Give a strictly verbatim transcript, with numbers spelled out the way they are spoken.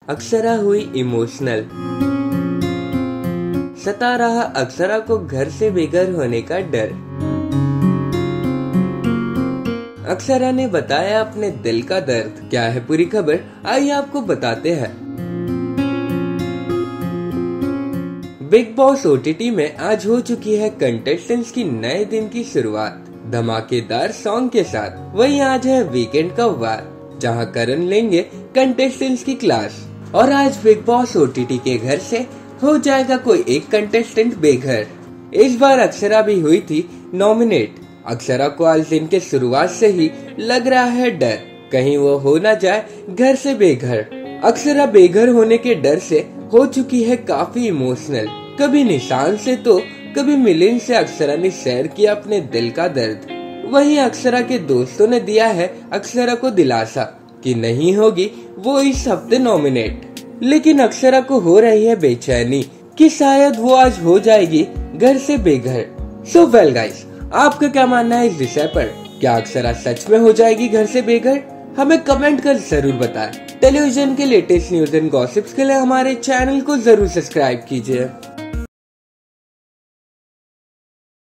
अक्षरा हुई इमोशनल। सता रहा अक्षरा को घर से बेघर होने का डर। अक्षरा ने बताया अपने दिल का दर्द। क्या है पूरी खबर, आइए आपको बताते हैं। बिग बॉस ओटीटी में आज हो चुकी है कंटेस्टेंट्स की नए दिन की शुरुआत धमाकेदार सॉन्ग के साथ। वहीं आज है वीकेंड का वार, जहां करण लेंगे कंटेस्टेंट्स की क्लास। और आज बिग बॉस ओटीटी के घर से हो जाएगा कोई एक कंटेस्टेंट बेघर। इस बार अक्षरा भी हुई थी नॉमिनेट। अक्षरा को आज दिन के शुरुआत से ही लग रहा है डर, कहीं वो हो ना जाए घर से बेघर। अक्षरा बेघर होने के डर से हो चुकी है काफी इमोशनल। कभी निशान से तो कभी मिलिंद से अक्षरा ने शेयर किया अपने दिल का दर्द। वहीं अक्षरा के दोस्तों ने दिया है अक्षरा को दिलासा कि नहीं होगी वो इस हफ्ते नॉमिनेट। लेकिन अक्षरा को हो रही है बेचैनी कि शायद वो आज हो जाएगी घर से बेघर। सो वेल गाइस, आपका क्या मानना है इस विषय पर? क्या अक्षरा सच में हो जाएगी घर से बेघर? हमें कमेंट कर जरूर बताएं। टेलीविजन के लेटेस्ट न्यूज एंड गॉसिप्स के लिए हमारे चैनल को जरूर सब्सक्राइब कीजिए।